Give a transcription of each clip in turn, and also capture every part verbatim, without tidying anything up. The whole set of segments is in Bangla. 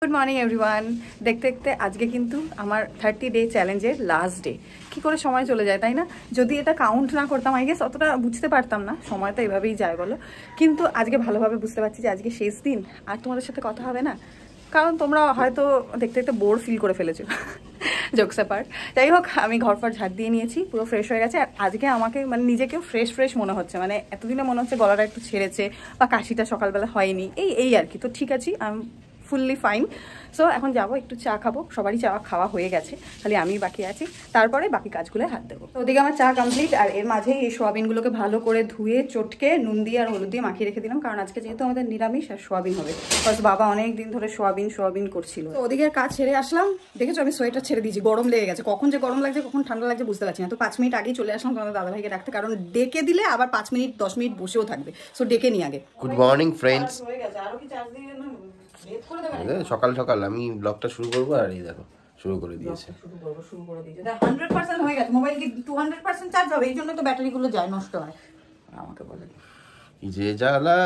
Good morning everyone. দেখতে দেখতে আজকে কিন্তু আমার থার্টি ডে চ্যালেঞ্জের লাস্ট ডে। কি করে সময় চলে যায় তাই না? যদি এটা কাউন্ট না করতাম আই গেস অতটা বুঝতে পারতাম না, সময় তো এভাবেই যায় বলো। কিন্তু আজকে ভালোভাবে বুঝতে পারছি যে আজকে শেষ দিন, আর তোমাদের সাথে কথা হবে না, কারণ তোমরা হয়তো দেখতে দেখতে বোর ফিল করে ফেলেছো। Jokes apart. যাই হোক, আমি ঘর ফর ঝাড় দিয়ে নিয়েছি, পুরো ফ্রেশ হয়ে গেছে। আর আজকে আমাকে মানে নিজেকেও ফ্রেশ ফ্রেশ মনে হচ্ছে, মানে এতদিনে মনে হচ্ছে গলাটা একটু ছেড়েছে বা কাশিটা সকালবেলা হয়নি, এই এই আর কি। তো ঠিক আছে, আমি ফুললি ফাইন। সো এখন যাবো, একটু চা খাবো। সবারই চা খাওয়া হয়ে গেছে, খালি আমি বাকি আছি, তারপরে বাকি কাজগুলো হাত দেবো। তো ওদিকে আমার চা কমপ্লিট, আর এর মাঝেই এই সোয়াবিনগুলোকে ভালো করে ধুয়ে চটকে নুন দিয়ে আর হলুদ দিয়ে মাখিয়ে রেখে দিলাম, কারণ আজকে যেহেতু আমাদের নিরামিষ আর সোয়াবিন হবে। বাস বাবা অনেক দিন ধরে সোয়াবিন সোয়াবিন করছিল। তো ওদিকে কাজ ছেড়ে আসলাম, দেখেছো আমি সোয়েটার ছেড়ে দিয়েছি, গরম লেগে গেছে। কখন যে গরম লাগছে কখন ঠান্ডা লাগছে বুঝতে পারছি না। তো পাঁচ মিনিট আগেই চলে আসলাম তোমাদের দাদাভাইকে ডাকতে, কারণ ডেকে দিলে আবার পাঁচ মিনিট দশ মিনিট বসেও থাকবে। সো ডেকে নিয়ে আগে। Good morning friends. হয়ে গেছে, আরো কি চার্জ দিয়ে না সকাল সকাল আমি ব্লগটা শুরু করবো, আর এই দেখো শুরু করে দিয়েছে। শুরু করবো শুরু করে দিয়েছে হান্ড্রেড পার্সেন্ট হয়ে গেছে। মোবাইল কি টু হান্ড্রেড পার্সেন্ট চার্জ হবে? এই জন্য তো ব্যাটারিগুলো যায়, নষ্ট হয়। আমাকে বলে কি যে জ্বালা,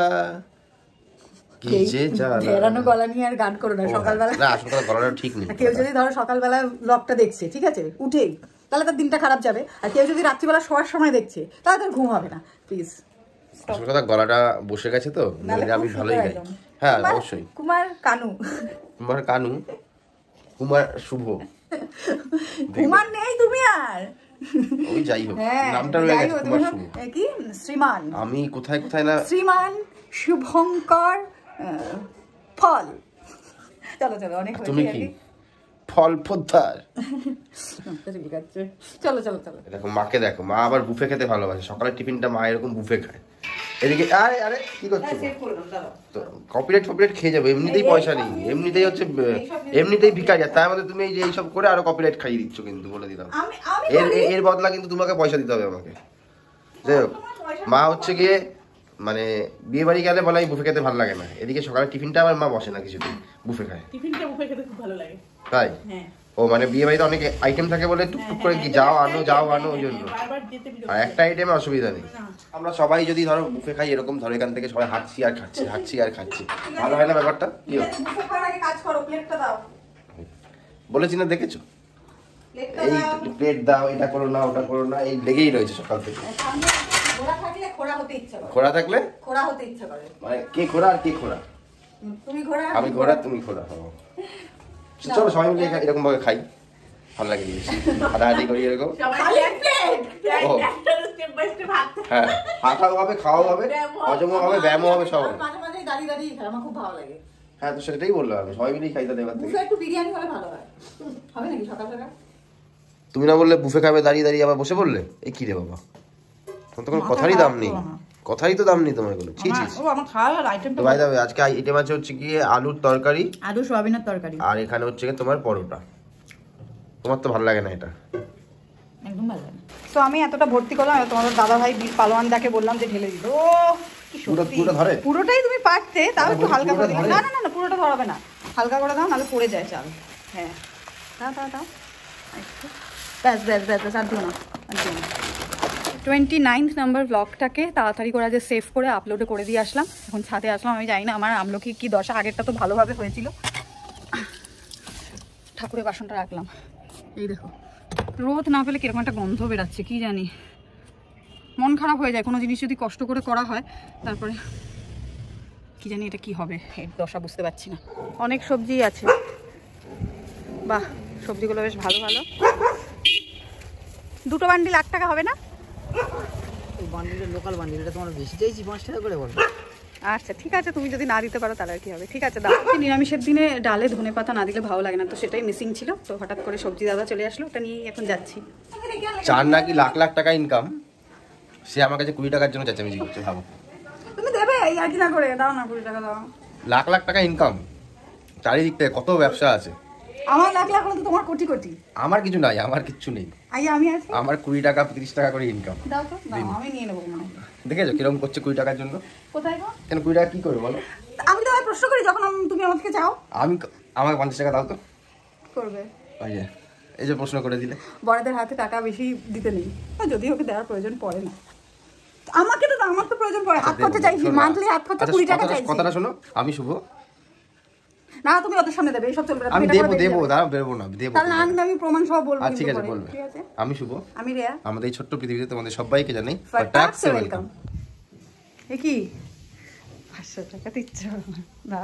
কি যে জ্বালা। ঘেরানো গলা নিয়ে আর গান করো না সকালবেলা। না, আসলে গলাটা ঠিক নেই। কেউ যদি ধরো সকালবেলা ব্লগটা দেখছে, ঠিক আছে, উঠেই, তাহলে তার দিনটা খারাপ যাবে। আর কেউ যদি রাত্রিবেলা শোয়ার সময় দেখছে, তাহলে তার ঘুম হবে না। প্লিজ। আসল কথা, গলাটা বসে গেছে তো, আমি ভালোই গাই। হ্যাঁ অবশ্যই। কুমার কানু, কুমার কানু, কুমার শুভ। কুমার নেই তুমি আর। ওই যাই হোক, নামটা রয়ে গেছে কুমার শুভ। কি শ্রীমান, আমি কোথায় কোথায় না শ্রীমান শুভঙ্কর ফল। চলো চলো, অনেক হয়েছে। তুমি কি ফল পোদ্দার? ঠিক আছে, চলো চলো চলো। দেখো মাকে, দেখো মা আবার বুফে খেতে ভালোবাসে। সকালের টিফিনটা মা এরকম বুফে খায়। এদিকে আরে আরে কি করছো? কপিরাইট ফপিরাইট খেয়ে যাবে, এমনিতেই পয়সা নেই, এমনিতেই হচ্ছে এমনিতেই ভিখারি। তার মধ্যে তুমি এই যে এইসব করে আরো কপিরাইট খাইয়ে দিচ্ছ, কিন্তু বলে দিলাম। এর এর বদলা কিন্তু তোমাকে পয়সা দিতে হবে আমাকে। যাই হোক, মা হচ্ছে গিয়ে মানে বিয়ে বাড়ি গেলে বলে বুফে খেতে ভালো লাগে না, এদিকে সকালে টিফিনটা আমার মা বসে না কিছুদিন, বুফে খায়। টিফিনটা বুফে খেতে খুব ভালো লাগে। তাই? হ্যাঁ। ও মানে বিয়ে বাড়িতে অনেক আইটেম থাকে বলে টুকটুক করে কি যাও আনো যাও আনো, ওই জন্য। আর একটা আইটেমে অসুবিধা নেই। আমরা সবাই যদি ধরো বুফে খাই এরকম, ধরো এখান থেকে সবাই হাঁটছি আর খাচ্ছি, হাঁটছি আর খাচ্ছি, ভালো হয় না ব্যাপারটা? কি বলেছি না, দেখেছো? এই প্লেট দাও, এটা করো না, ওটা করো না, এই লেগেই রয়েছে সকাল থেকে। খোড়া থাকলে খোড়া হতে ইচ্ছা করে, মানে কে খোড়া আর কে খোড়া? তুমি ঘোড়া আমি ঘোড়া তুমি খোড়া। চলো সবাই মিলে এরকম ভাবে খাই, ভালো লাগে জিনিস। হাঁটাহাঁটি করি এরকম। হ্যাঁ, হাঁটাও হবে, খাওয়াও হবে, হজমও হবে, ব্যায়ামও হবে, সব হবে। মাঝে মাঝে দাঁড়িয়ে দাঁড়িয়ে খাই, আমার খুব ভালো লাগে। হ্যাঁ, তো সেটাই বললাম আমি, সবাই মিলেই খাই। তাহলে এবার থেকে একটু বিরিয়ানি হলে ভালো হয়, হবে নাকি সকাল সকাল? তুমি না বললে বুফে খাবে দাঁড়িয়ে দাঁড়িয়ে, আবার বসে বললে এই কি রে বাবা, তোমার তো কোনো কথারই দাম নেই, কথারই তো দাম নেই তোমার এগুলো। ছি ছি। ও আমার খাওয়ার আইটেম তো ভাই দাও, আজকে আইটেম আছে হচ্ছে কি আলুর তরকারি, আলু সোয়াবিনের তরকারি, আর এখানে হচ্ছে কি তোমার পরোটা। তোমার তো ভালো লাগে না এটা? একদম ভালো লাগে। তো আমি এতটা ভর্তি করলাম, তোমাদের দাদা ভাই পালোয়ান দাকে বললাম যে ঢেলে দিল। ও কি সত্যি, পুরো ধরে, পুরোটাই তুমি পারতে, তাও একটু হালকা করে দিও। না না না, পুরোটা ধরাবে না, হালকা করে দাও, নাহলে পড়ে যায় চাল। হ্যাঁ, দাও দাও দাও, ব্যাস ব্যাস ব্যাস ব্যাস, আর দিও না, আর দিও না। টোয়েন্টি নাইন্থ নাম্বার ব্লগটাকে তাড়াতাড়ি করে আজ সেভ করে আপলোডে করে দিয়ে আসলাম। এখন ছাদে আসলাম, আমি জানি না আমার আমলকি কি দশা, আগেরটা তো ভালোভাবে হয়েছিল। ঠাকুরের বাসনটা রাখলাম, এই দেখো, রোদ না পেলে কিরকম একটা গন্ধ বেরাচ্ছে, কি জানি, মন খারাপ হয়ে যায় কোনো জিনিস যদি কষ্ট করে করা হয়, তারপরে কি জানি এটা কি হবে, এর দশা বুঝতে পারছি না। অনেক সবজি আছে, বাহ, সবজিগুলো বেশ ভালো ভালো। দুটো বান্ডিল আট টাকা হবে না? বান্ডিলের লোকাল বান্ডিল, এটা তোমার বেশি চাইছি, পাঁচ টাকা করে বলো। আচ্ছা ঠিক আছে, তুমি যদি না দিতে পারো তাহলে আর কি হবে, ঠিক আছে দাও। নিরামিষের দিনে ডালে ধনে পাতা না দিলে ভালো লাগে না, তো সেটাই মিসিং ছিল। তো হঠাৎ করে সবজি দাদা চলে আসলো, ওটা নিয়েই এখন যাচ্ছি। চার নাকি লাখ লাখ টাকা ইনকাম, সে আমার কাছে কুড়ি টাকার জন্য চেঁচামেচি করছে, ভাবো। তুমি দেবে এই আর কি না করে, দাও না কুড়ি টাকা দাও। লাখ লাখ টাকা ইনকাম, চারিদিক থেকে কত ব্যবসা আছে। আমার লাখ লাখ হলে তো তোমার কোটি কোটি। আমার কিছু নাই, আমার কিচ্ছু নেই। আই আমি আছি, আমার কুড়ি টাকা তিরিশ টাকা করে ইনকাম। দাও তো, দাও, আমি নিয়ে নেবো মনে হয়। দেখেছো কিরকম করছে কুড়ি টাকার জন্য? কোথায় গো? কেন কুড়ি টাকা কি করবে বলো? আমি তো আর প্রশ্ন করি যখন তুমি আমার থেকে চাও। আমি আমাকে পঞ্চাশ টাকা দাও তো। করবে ওই যে এই যে প্রশ্ন করে দিলে। বড়দের হাতে টাকা বেশি দিতে নেই, যদি ওকে দেওয়ার প্রয়োজন পড়ে না। আমাকে তো আমার তো প্রয়োজন পড়ে, হাত খরচা চাইছি, মান্থলি হাত খরচা কুড়ি টাকা চাইছি। কথাটা শোনো, আমি শুভ না তুমি ওদের সামনে দেবে, এইসব চলবে না। আমি দেবো দেবো দাঁড়াও, বেরোবো না, দেবো। তাহলে আমি আমি প্রমাণ সহ বলবো। ঠিক আছে বলবে। আমি শুভ, আমি রেয়া। আমাদের এই ছোট্ট পৃথিবীতে তোমাদের সবাইকে জানাই ফাটাক্সে ওয়েলকাম। এ কি পাঁচশো টাকা দিচ্ছ? দাও।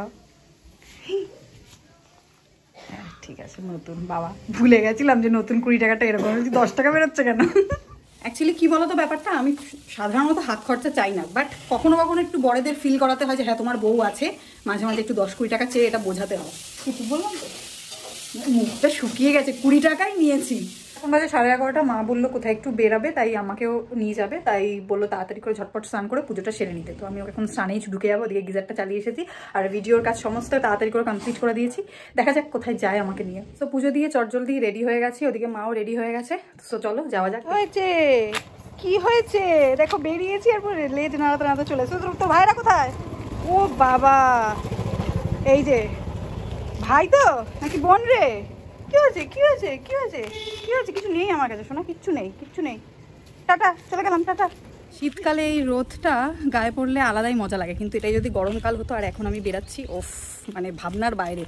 ঠিক আছে, নতুন বাবা ভুলে গেছিলাম যে নতুন কুড়ি টাকাটা এরকম দশ টাকা বেরোচ্ছে কেন। অ্যাকচুয়ালি কি বলতো ব্যাপারটা, আমি সাধারণত হাত খরচা চাই না, বাট কখনো কখনো একটু বড়দের ফিল করাতে হয় যে হ্যাঁ তোমার বউ আছে, মাঝে মাঝে একটু দশ কুড়ি টাকা চেয়ে এটা বোঝাতে হয়। কিছু বললাম তো, মুখটা শুকিয়ে গেছে, কুড়ি টাকাই নিয়েছি। এখন বাজে সাড়ে এগারোটা, মা বললো কোথায় একটু বেরাবে, তাই আমাকেও নিয়ে যাবে, তাই বললো তাড়াতাড়ি করে ঝটপট স্নান করে পুজোটা সেরে নিতে। তো আমি এখন স্নানেই ঢুকে যাবো, ওদিকে গিজারটা চালিয়ে এসেছি, আর ভিডিওর কাজ সমস্ত তাড়াতাড়ি করে কমপ্লিট করে দিয়েছি। দেখা যাক কোথায় যায় আমাকে নিয়ে। তো পুজো দিয়ে চটজলদি রেডি হয়ে গেছি, ওদিকে মাও রেডি হয়ে গেছে। তো চলো যাওয়া যাক। হয়েছে কি হয়েছে দেখো, বেরিয়েছি এরপরে লেজ নাড়াতে নাড়াতে চলে এসে। তো ভাইরা কোথায়? ও বাবা, এই যে ভাই তো নাকি বোন রে? কি হয়েছে কি হয়েছে কি হয়েছে কি হয়েছে? কিছু নেই আমার কাছে শোনা, কিচ্ছু নেই কিচ্ছু নেই। টাটা, চলে গেলাম, টাটা। শীতকালে এই রোদটা গায়ে পড়লে আলাদাই মজা লাগে, কিন্তু এটাই যদি গরমকাল হতো আর এখন আমি বেরাচ্ছি, ওফ মানে ভাবনার বাইরে।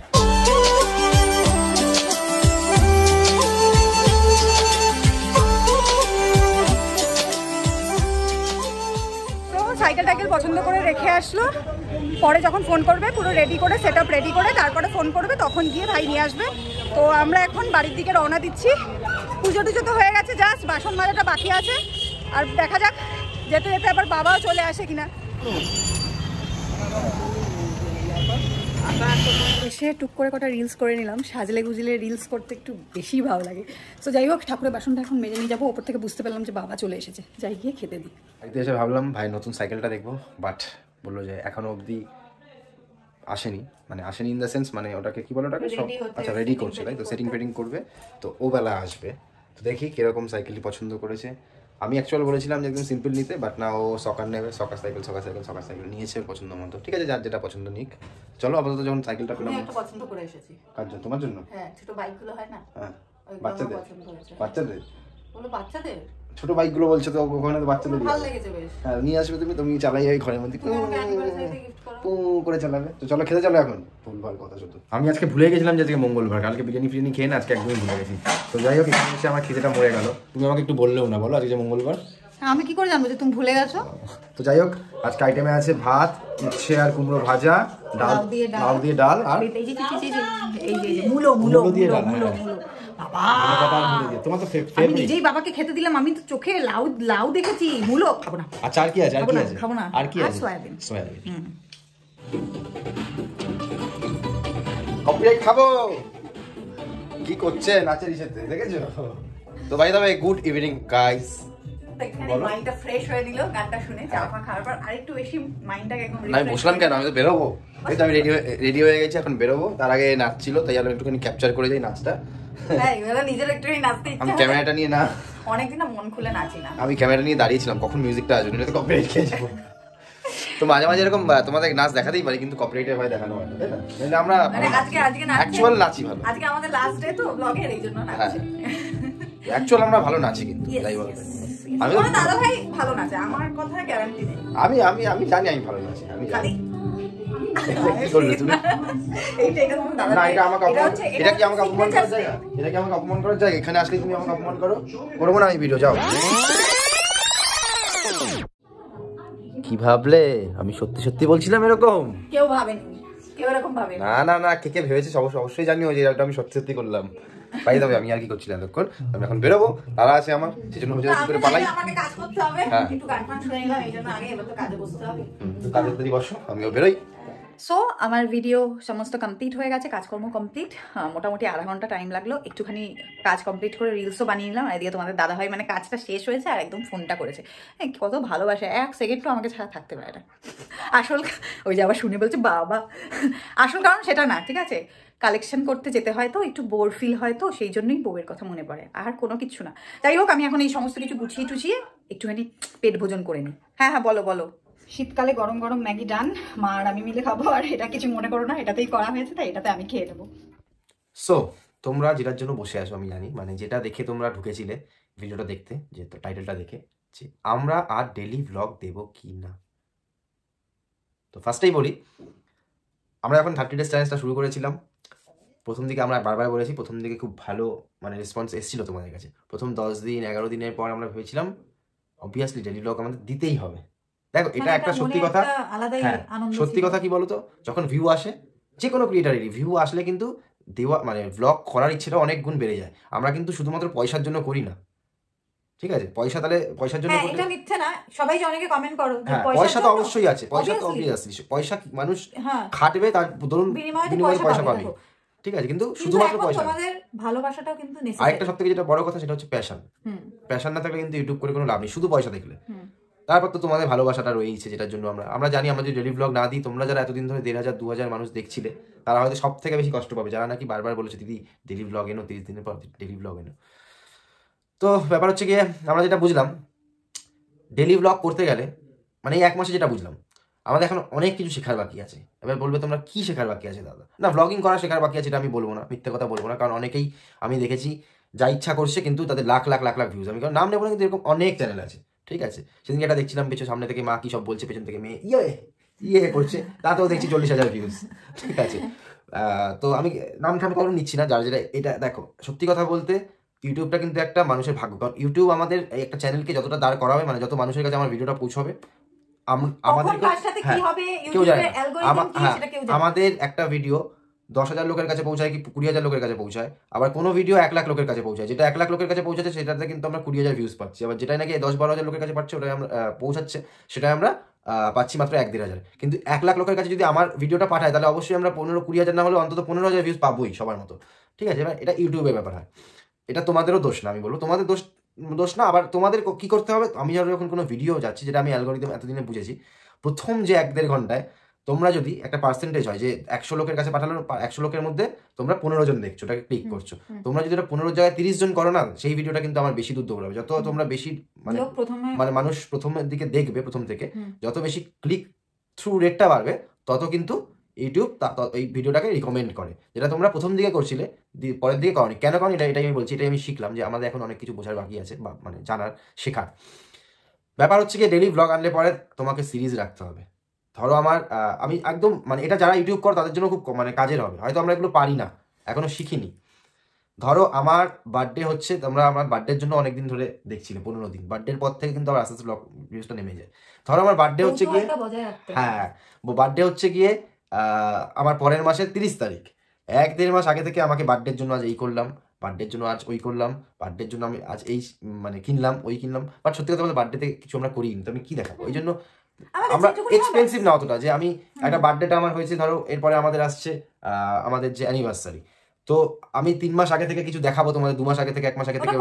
সাইকেল টাইকেল পছন্দ করে রেখে আসলো, পরে যখন ফোন করবে পুরো রেডি করে সেট আপ রেডি করে তারপরে ফোন করবে, তখন গিয়ে ভাই নিয়ে আসবে। তো আমরা এখন বাড়ির দিকে রওনা দিচ্ছি। পুজো টুজো তো হয়ে গেছে, জাস্ট বাসন মাজাটা বাকি আছে, আর দেখা যাক যেতে যেতে আবার বাবাও চলে আসে কিনা। এসে টুক করে কটা রিলস করে নিলাম, সাজলে গুজলে রিলস করতে একটু বেশি ভালো লাগে। তো যাই হোক, ঠাকুরের বাসনটা এখন মেজে নিয়ে যাবো, ওপর থেকে বুঝতে পারলাম যে বাবা চলে এসেছে, যাই গিয়ে খেতে দিই। বাড়িতে এসে ভাবলাম ভাই নতুন সাইকেলটা দেখবো, বাট বললো যে এখনো অবধি আসেনি, মানে আসেনি ইন দ্য সেন্স মানে ওটাকে কি বলে ওটাকে সব আচ্ছা রেডি করছে, তাই তো সেটিং ফেটিং করবে, তো ও বেলা আসবে। তো দেখি কিরকম সাইকেলটি পছন্দ করেছে। আমি অ্যাকচুয়াল বলেছিলাম যে একদম সিম্পল নিতে, বাট না ও সকার নেবে, soccer cycle soccer cycle soccer cycle নিয়েছে পছন্দ মতো। ঠিক আছে, যার যেটা পছন্দ নিক। চলো আপাতত যখন সাইকেলটা পেলাম, আমি একটা পছন্দ করে এসেছি। কার জন্য? তোমার জন্য? হ্যাঁ, ছোট বাইকগুলো হয় না, হ্যাঁ বাচ্চাদের বাচ্চাদের বাচ্চাদের বলো বাচ্চাদের ছোট বাইকগুলো বলছো তো, ওখানে তো বাচ্চাদের ভালো লেগেছে বেশ। হ্যাঁ নিয়ে আসবে তুমি, তুমি চালাই ওই ঘরের মধ্যে পু করে চালাবে। তো চলো খেতে চলো এখন। ভুলভাল কথা শুধু। আমি আজকে ভুলে গেছিলাম যে আজকে মঙ্গলবার, কালকে বিরিয়ানি ফিরিয়ানি খেয়ে না আজকে একদমই ভুলে গেছি। তো যাই হোক, এখানে এসে আমার খিদেটা মরে গেল। তুমি আমাকে একটু বললেও না, বলো আজকে যে মঙ্গলবার। আমি কি করে জানবো যে তুমি ভুলে গেছো? তো যাই হোক, আজকে আইটেমে আছে ভাত, উচ্ছে আর কুমড়ো ভাজা, ডাল লাউ দিয়ে ডাল, আর এই যে এই যে মুলো মুলো দিয়ে ডাল। বাবা তোমার তো আমি নিজেই বাবাকে খেতে দিলাম, আমি তো চোখে লাউ লাউ দেখেছি, মুলো খাবো না। আচ্ছা আর কি আছে? আর কি আছে? খাবো না। আর কি আছে? সয়াবিন। সয়াবিন কপিরাইট খাবো। কি করছে নাচের ইসেতে দেখেছো? তো ভাই দাদা গুড ইভিনিং গাইস। মাইন্ডটা ফ্রেশ হয়ে দিল গানটা শুনে, চা ফা খাওয়ার পর আরেকটু বেশি মাইন্ডটাকে একদম রিফ্রেশ। আমি বসলাম কেন? আমি তো বেরোবো, এই তো আমি রেডি রেডি হয়ে গেছি, এখন বেরোবো। তার আগে নাচ ছিল, তাই আমি একটুখানি ক্যাপচার করে যাই নাচটা। হ্যাঁ এবারে নিজের একটুখানি নাচতে ইচ্ছা। আমি ক্যামেরাটা নিয়ে না, অনেকদিন না মন খুলে নাচি না। আমি ক্যামেরা নিয়ে দাঁড়িয়েছিলাম কখন মিউজিকটা আসবে, না তো কপিরাইট খেয়ে যাবো। তো মাঝে মাঝে এরকম তোমাদের নাচ দেখাতেই পারি, কিন্তু কপিরাইটের ভয় দেখানো হয় না, তাই না? মানে আমরা মানে আজকে আজকে নাচি, অ্যাকচুয়াল নাচি ভালো। আজকে আমাদের লাস্ট ডে তো ব্লগের, এইজন্য নাচি। অ্যাকচুয়াল আমরা ভালো নাচি, কিন্তু তাই বলতে আমি তো দাদা ভাই ভালো নাচে, আমার কথা গ্যারান্টি নেই। আমি আমি আমি জানি আমি ভালো নাচি, আমি জানি। এটা কি আমাকে অপমান করার জায়গা? এটা কি আমাকে অপমান করার জায়গা? এখানে আসলে তুমি আমাকে অপমান করো? করবো না আমি ভিডিও, যাও। কি ভাবলে? আমি সত্যি সত্যি বলছিলাম এরকম? কেউ ভাবেনি, কেউ এরকম ভাবে না না না, কে কে ভেবেছে অবশ্যই জানিও যে এটা আমি সত্যি সত্যি করলাম। পাই যাবে, আমি আর কি করছিলাম এতক্ষণ। আমি এখন বেরোবো, তারা আছে আমার, সেজন্য হচ্ছে কি করে পালাই। আমাকে কাজ করতে হবে, একটু গান ফান শুনে নিলাম, এইজন্য আগে এবার তো কাজে বসতে হবে। তো কাজে যদি বসো, আমিও বেরোই। সো আমার ভিডিও সমস্ত কমপ্লিট হয়ে গেছে, কাজকর্ম কমপ্লিট। মোটামুটি আধা ঘন্টা টাইম লাগলো, একটুখানি কাজ কমপ্লিট করে রিলসও বানিয়ে নিলাম। আর এদিকে তোমাদের দাদাভাই মানে কাজটা শেষ হয়েছে আর একদম ফোনটা করেছে। কত ভালোবাসে, এক সেকেন্ডও আমাকে ছাড়া থাকতে পারে না। আসল ওই যে আবার শুনে বলছে বাবা, আসল কারণ সেটা না, ঠিক আছে? কালেকশন করতে যেতে হয় তো একটু বোর ফিল হয়, তো সেই জন্যই বউয়ের কথা মনে পড়ে, আর কোনো কিছু না। যাই হোক, আমি এখন এই সমস্ত কিছু গুছিয়ে টুছিয়ে একটুখানি পেট ভোজন করে নিই। হ্যাঁ হ্যাঁ বলো বলো। শীতকালে গরম গরম ম্যাগি ডান, মা আর আমি মিলে খাবো। আর এটা কিছু মনে করো না, এটাতেই করা হয়েছে, তাই এটাতে আমি খেয়ে নেবো। সো তোমরা যেটার জন্য বসে আছো আমি জানি, মানে যেটা দেখে তোমরা ঢুকেছিলে ভিডিওটা দেখতে, যে টাইটেলটা দেখে, যে আমরা আর ডেলি ভ্লগ দেব কি না। তো ফার্স্টেই বলি, আমরা এখন থার্টি ডেজ চ্যালেঞ্জটা শুরু করেছিলাম, প্রথম দিকে আমরা বারবার বলেছি, প্রথম দিকে খুব ভালো মানে রেসপন্স এসেছিল তোমাদের কাছে। প্রথম দশ দিন এগারো দিনের পর আমরা ভেবেছিলাম অবভিয়াসলি ডেলি ব্লগ আমাদের দিতেই হবে। দেখো এটা একটা সত্যি কথা, হ্যাঁ সত্যি কথা কি বলতো, যখন ভিউ আসে যে কোনো ক্রিয়েটারেরই ভিউ আসলে কিন্তু দেওয়া মানে ব্লগ করার ইচ্ছেটা অনেক গুণ বেড়ে যায়। আমরা কিন্তু শুধুমাত্র পয়সার জন্য করি না, ঠিক আছে? পয়সা তাহলে পয়সার জন্য এটা মিথ্যে না, সবাই যে অনেকে কমেন্ট করো যে পয়সা তো অবশ্যই আছে, পয়সা তো অবভিয়াসলি পয়সা মানুষ খাটবে তার ধরুন বিনিময়ে পয়সা পাবে, ঠিক আছে? কিন্তু শুধুমাত্র পয়সা, তোমাদের ভালোবাসাটাও কিন্তু নেসেসারি। আরেকটা সবথেকে যেটা বড় কথা সেটা হচ্ছে প্যাশন। প্যাশন না থাকলে কিন্তু ইউটিউব করে কোনো লাভ নেই, শুধু পয়সা দেখলে। তারপর তো তোমাদের ভালোবাসাটা রয়েছে, যেটার জন্য আমরা আমরা জানি আমরা যদি ডেলি ব্লগ না দিই, তোমরা যারা এতদিন ধরে দেড় হাজার দু হাজার মানুষ দেখছিলে তারা হয়তো সব থেকে বেশি কষ্ট পাবে, যারা নাকি বারবার বলেছে দিদি ডেলি ব্লগ এনো, তিরিশ দিনের পর ডেলি ব্লগ এনো। তো ব্যাপার হচ্ছে গিয়ে আমরা যেটা বুঝলাম ডেলি ব্লগ করতে গেলে মানে এই এক মাসে যেটা বুঝলাম আমাদের এখন অনেক কিছু শেখার বাকি আছে। এবার বলবে তোমরা কি শেখার বাকি আছে দাদা? না ব্লগিং করা শেখার বাকি আছে এটা আমি বলবো না, মিথ্যে কথা বলবো না, কারণ অনেকেই আমি দেখেছি যা ইচ্ছা করছে কিন্তু তাদের লাখ লাখ লাখ লাখ ভিউজ। আমি কারণ নাম নেবো না, কিন্তু এরকম অনেক চ্যানেল আছে, ঠিক আছে? সেদিন এটা দেখছিলাম পেছন সামনে থেকে মা কি সব বলছে, পেছন থেকে মেয়ে ইয়ে ইয়ে করছে, তাতেও দেখছি চল্লিশ হাজার ভিউজ, ঠিক আছে? তো আমি নাম ঠাম কারণ নিচ্ছি না, যার যেটা এটা দেখো সত্যি কথা বলতে ইউটিউবটা কিন্তু একটা মানুষের ভাগ্য। কারণ ইউটিউব আমাদের একটা চ্যানেলকে যতটা দাঁড় করাবে মানে যত মানুষের কাছে আমার ভিডিওটা পৌঁছবে আমাদের কেউ জানে না। আমাদের একটা ভিডিও দশ হাজার লোকের কাছে পৌঁছায় কি কুড়ি হাজার লোকের কাছে পৌঁছায়, আবার কোনো ভিডিও এক লাখ লোকের কাছে পৌঁছায়, যেটা এক লাখ লোকের কাছে পৌঁছাচ্ছে সেটাতে কিন্তু আমরা কুড়ি হাজার ভিউজ পাচ্ছি, আবার যেটাই নাকি দশ বারো হাজার লোকের কাছে পাচ্ছে ওটাই আমরা পৌঁছাচ্ছে সেটাই আমরা পাচ্ছি মাত্র এক দেড় হাজার। কিন্তু এক লাখ লোকের কাছে যদি আমার ভিডিওটা পাঠায় তাহলে অবশ্যই আমরা পনেরো কুড়ি হাজার না হলে অন্তত পনেরো হাজার ভিউজ পাবোই সবার মতো, ঠিক আছে? এবার এটা ইউটিউবের ব্যাপার হয়, এটা তোমাদেরও দোষ না, আমি বলবো তোমাদের দোষ দোষ না। আবার তোমাদের কি করতে হবে, আমি যখন কোনো ভিডিও যাচ্ছি, যেটা আমি অ্যালগরিদম এতদিনে বুঝেছি, প্রথম যে এক দেড় ঘন্টায় তোমরা যদি একটা পার্সেন্টেজ হয় যে একশো লোকের কাছে পাঠালো, একশো লোকের মধ্যে তোমরা পনেরো জন দেখছো, ওটাকে ক্লিক করছো, তোমরা যদি ওটা পনেরো জায়গায় তিরিশ জন করো না, সেই ভিডিওটা কিন্তু আমার বেশি দূর দৌড়াবে। যত তোমরা বেশি মানে মানে মানুষ প্রথমের দিকে দেখবে, প্রথম থেকে যত বেশি ক্লিক থ্রু রেটটা বাড়বে তত কিন্তু ইউটিউব এই ভিডিওটাকে রিকমেন্ড করে, যেটা তোমরা প্রথম দিকে করছিলে পরের দিকে করনি। কেন কারণ এটা এটাই আমি বলছি, এটাই আমি শিখলাম যে আমাদের এখন অনেক কিছু বোঝার বাকি আছে, বা মানে জানার শেখার ব্যাপার হচ্ছে কি ডেলি ব্লগ আনলে পরে তোমাকে সিরিজ রাখতে হবে। ধরো আমার আমি একদম মানে এটা যারা ইউটিউব করো তাদের জন্য খুব মানে কাজের হবে, হয়তো আমরা এগুলো পারি না, এখনো শিখিনি। ধরো আমার বার্থডে হচ্ছে, তোমরা আমার বার্থডের জন্য অনেকদিন ধরে দেখছিলে, পনেরো দিন, বার্থডের পর থেকে কিন্তু আবার আস্তে আস্তে ব্লগ ভিউজটা নেমে যায়। ধরো আমার বার্থডে হচ্ছে গিয়ে হ্যাঁ বার্থডে হচ্ছে গিয়ে আমার পরের মাসের তিরিশ তারিখ, এক দেড় মাস আগে থেকে আমাকে বার্থডের জন্য আজ এই করলাম, বার্থডের জন্য আজ ওই করলাম, বার্থডের জন্য আমি আজ এই মানে কিনলাম ওই কিনলাম। বাট সত্যি কথা বলতে বার্থডেতে কিছু আমরা করিনি, তো আমি কি দেখাবো? ওই জন্য আমরা এক্সপেন্সিভ না অতটা, যে আমি একটা বার্থডেটা আমার হয়েছে ধরো, এরপরে আমাদের আসছে আমাদের যে অ্যানিভার্সারি, তো আমি তিন মাস আগে থেকে কিছু দেখাবো তোমাদের, দু মাস আগে থেকে এক মাস আগে থেকে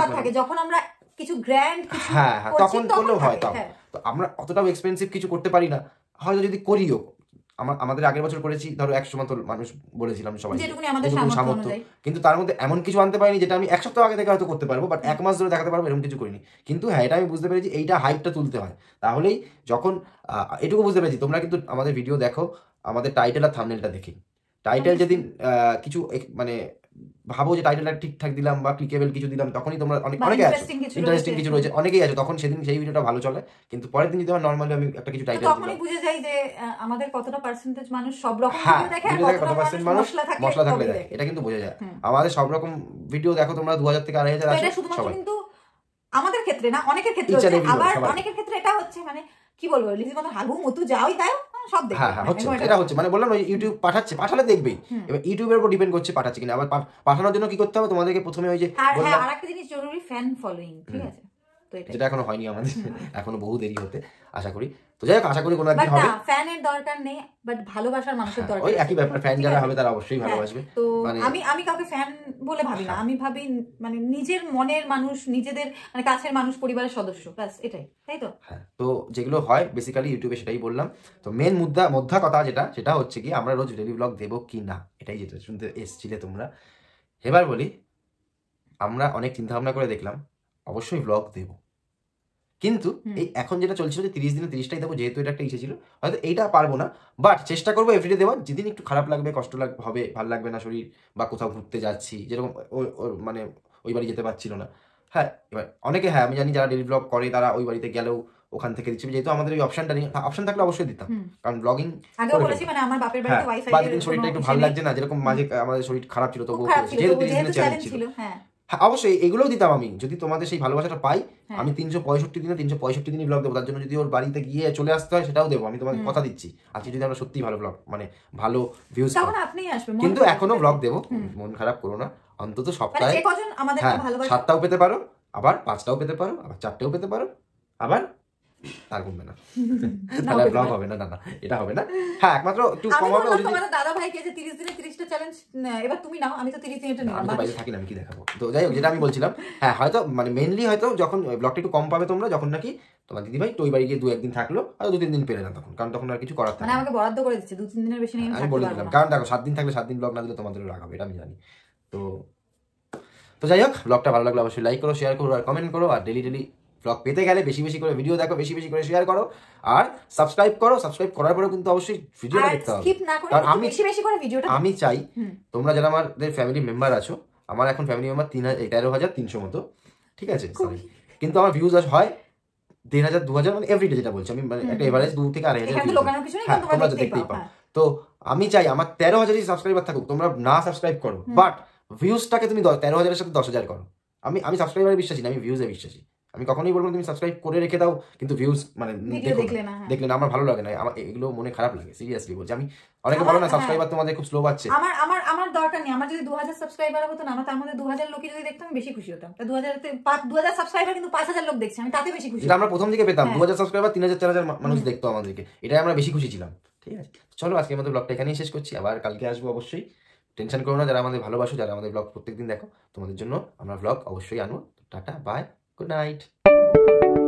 যখন আমরা কিছু গ্র্যান্ড হ্যাঁ হ্যাঁ তখন করলেও হয়। তখন তো আমরা অতটাও এক্সপেন্সিভ কিছু করতে পারি না, হয়তো যদি করিও আমার আমাদের আগের বছর করেছি ধরো একশো মতো মানুষ বলেছিলাম সবাই সামর্থ্য, কিন্তু তার মধ্যে এমন কিছু আনতে পারিনি যেটা আমি এক সপ্তাহ আগে থেকে হয়তো করতে পারবো, বাট এক মাস ধরে দেখাতে পারবো এরকম কিছু করিনি। কিন্তু হ্যাঁ এটা আমি বুঝতে পেরেছি এইটা হাইপটা তুলতে হয়, তাহলেই যখন এটুকু বুঝতে পেরেছি তোমরা কিন্তু আমাদের ভিডিও দেখো আমাদের টাইটেল আর থাম্বনেলটা দেখি, টাইটেল যেদিন কিছু মানে ভাবো যে টাইটেলটা ঠিকঠাক দিলাম বা ক্লিকেবল কিছু দিলাম, তখনই তোমরা অনেক অনেকে আছো ইন্টারেস্টিং কিছু রয়েছে অনেকেই আছে, তখন সেদিন সেই ভিডিওটা ভালো চলে। কিন্তু পরের দিন যদি আমার নরমালি আমি একটা কিছু টাইটেল তখনই বুঝে যাই যে আমাদের কতটা পার্সেন্টেজ মানুষ সব রকম ভিডিও দেখে, কত পার্সেন্ট মানুষ মশলা থাকলে দেখে, এটা কিন্তু বোঝা যায়। আমাদের সব রকম ভিডিও দেখো তোমরা দু হাজার থেকে আড়াই হাজার আছে সবাই, কিন্তু আমাদের ক্ষেত্রে না অনেকের ক্ষেত্রে আবার অনেকের ক্ষেত্রে এটা হচ্ছে মানে কি বলবো লিজি মতো হাগু মতু যাওই তাই সব দেখে। হ্যাঁ হ্যাঁ হচ্ছে এটা হচ্ছে মানে বললাম ইউটিউব পাঠাচ্ছে, পাঠালে দেখবেই, এবার ইউটিউবের উপর ডিপেন্ড করছে পাঠাচ্ছে কিনা। আবার পাঠানোর জন্য কি করতে হবে তোমাদেরকে প্রথমে ওই যে বললাম আরেকটা জিনিস জরুরি, ফ্যান ফলোইং, ঠিক আছে? তো এটা যেটা এখনো হয়নি আমাদের, এখনো বহু দেরি হতে আশা করি। তো যাই হোক আশা করি কোনো একদিন হবে। ফ্যানের দরকার নেই, বাট ভালোবাসার মানুষের দরকার। ওই একই ব্যাপার, ফ্যান যারা হবে তারা অবশ্যই ভালোবাসবে। তো আমি আমি কাউকে ফ্যান বলে ভাবি না, আমি ভাবি মানে নিজের মনের মানুষ, নিজেদের মানে কাছের মানুষ, পরিবারের সদস্য, ব্যাস এটাই, তাই তো? হ্যাঁ তো যেগুলো হয় বেসিক্যালি ইউটিউবে সেটাই বললাম। তো মেন মুদ্রা মোদ্দা কথা যেটা সেটা হচ্ছে কি আমরা রোজ ডেইলি ব্লগ দেবো কি না, এটাই যেটা শুনতে এসছিলে তোমরা। এবার বলি আমরা অনেক চিন্তা ভাবনা করে দেখলাম অবশ্যই ব্লগ দেবো, কিন্তু এই এখন যেটা চলছিল যে তিরিশ দিনে তিরিশটাই দেবো, যেহেতু এটা একটা ইচ্ছে ছিল, হয়তো এইটা পারবো না, বাট চেষ্টা করবো এভরিডে দেওয়ার। যেদিন একটু খারাপ লাগবে, কষ্ট লাগবে, হবে ভালো লাগবে না শরীর, বা কোথাও ঘুরতে যাচ্ছি, যেরকম মানে ওই বাড়ি যেতে পারছিল না, হ্যাঁ এবার অনেকে হ্যাঁ আমি জানি যারা ডেলি ব্লগ করে তারা ওই বাড়িতে গেলেও ওখান থেকে দিচ্ছি, যেহেতু আমাদের ওই অপশনটা নেই। অপশন থাকলে অবশ্যই দিতাম, কারণ ব্লগিং আগেও বলেছি মানে আমার বাপের বাড়িতে ওয়াইফাই এর বাড়িতে শরীরটা একটু ভালো লাগছে না, যেরকম মাঝে আমাদের শরীর খারাপ ছিল তবুও যেহেতু চ্যালেঞ্জ ছিল। হ্যাঁ হ্যাঁ অবশ্যই এগুলোও দিতাম আমি, যদি তোমাদের সেই ভালোবাসাটা পাই। আমি তিনশো পঁয়ষট্টি দিনে তিনশো পঁয়ষট্টি দিনই ব্লগ দেবো, তার জন্য যদি ওর বাড়িতে গিয়ে চলে আসতে হয় সেটাও দেবো, আমি তোমাকে কথা দিচ্ছি। আজকে যদি আমরা সত্যি ভালো ব্লগ মানে ভালো ভিউজ কিন্তু এখনো ব্লগ দেবো, মন খারাপ করো না। অন্তত সপ্তাহে হ্যাঁ সাতটাও পেতে পারো, আবার পাঁচটাও পেতে পারো, আবার চারটেও পেতে পারো, আবার আর কমবে না, তাহলে ব্লগ হবে না। না না এটা হবে না। হ্যাঁ একমাত্র একটু কম হবে। তোমাদের দাদা ভাইকে যে তিরিশ দিনে তিরিশটা চ্যালেঞ্জ এবার তুমি নাও, আমি তো তিরিশ দিনেটা নিলাম, আমি তো বাইরে থাকি না, আমি কি দেখাবো। তো যাই হোক, যেটা আমি বলছিলাম, হ্যাঁ হয়তো মানে মেইনলি হয়তো যখন ব্লগটা একটু কম পাবে তোমরা, যখন নাকি তোমার দিদি ভাই ওই বাড়ি গিয়ে দু একদিন থাকলো, আর দু তিন দিন পেলে না তখন, কারণ তখন আর কিছু করার থাকে না। আমাকে বরাদ্দ করে দিচ্ছে দু তিন দিনের বেশি নেই, আমি বলে দিলাম, কারণ দেখো সাত দিন থাকলে সাত দিন ব্লগ না দিলে তোমাদের রাগ হবে, এটা আমি জানি। তো তো যাই হোক, ব্লগটা ভালো লাগলে অবশ্যই লাইক করো, শেয়ার করো আর কমেন্ট করো। আর ডেলি ডেলি ব্লগ পেতে গেলে বেশি বেশি করে ভিডিও দেখো, বেশি বেশি করে শেয়ার করো, আর সাবস্ক্রাইব করো। সাবস্ক্রাইব করার পরে কিন্তু অবশ্যই ভিডিওটা দেখতে হবে, কারণ আমি বেশি বেশি করে ভিডিওটা আমি চাই তোমরা যারা আমাদের ফ্যামিলি মেম্বার আছো, আমার এখন ফ্যামিলি মেম্বার তিন হাজার তেরো হাজার তিনশো মতো, ঠিক আছে, কিন্তু আমার ভিউজ হয় দেড় হাজার দু হাজার, মানে এভরিডে, যেটা বলছি আমি, মানে একটা এভারেজ দু থেকে আড়াই হাজার। হ্যাঁ তোমরা দেখতেই পাও। তো আমি চাই আমার তেরো হাজারই সাবস্ক্রাইবার থাকুক, তোমরা না সাবস্ক্রাইব করো, বাট ভিউজটাকে তুমি তেরো হাজারের সাথে দশ হাজার করো। আমি আমি সাবস্ক্রাইবারে বিশ্বাসী না, আমি ভিউজে বিশ্বাসী। আমি কখনোই বলবো তুমি সাবস্ক্রাইব করে রেখে দাও কিন্তু ভিউজ মানে দেখলে না, আমার ভালো লাগে না, আমার এগুলো মনে খারাপ লাগে, সিরিয়াসলি বলছি। আমি অনেকে বলো না সাবস্ক্রাইবার তোমাদের খুব স্লো পাচ্ছে, আমার আমার আমার দরকার নেই। আমার যদি দু হাজার সাবস্ক্রাইবার হতো না, তার মধ্যে দু হাজার লোক যদি দেখতাম আমি বেশি খুশি হতাম। দু হাজার দু হাজার সাবস্ক্রাইবার কিন্তু পাঁচ হাজার লোক দেখছে, আমি তাতে বেশি খুশি। যেটা আমরা প্রথম দিকে পেতাম দু হাজার সাবস্ক্রাইবার তিন হাজার চার হাজার মানুষ দেখতো আমাদেরকে, এটাই আমরা বেশি খুশি ছিলাম। ঠিক আছে, চলো আজকে আমাদের ব্লগটা এখানেই শেষ করছি, আবার কালকে আসবো অবশ্যই। টেনশন করো না, যারা আমাদের ভালোবাসো, যারা আমাদের ব্লগ প্রত্যেকদিন দেখো, তোমাদের জন্য আমরা ব্লগ অবশ্যই আনবো। Tata, bye, good night.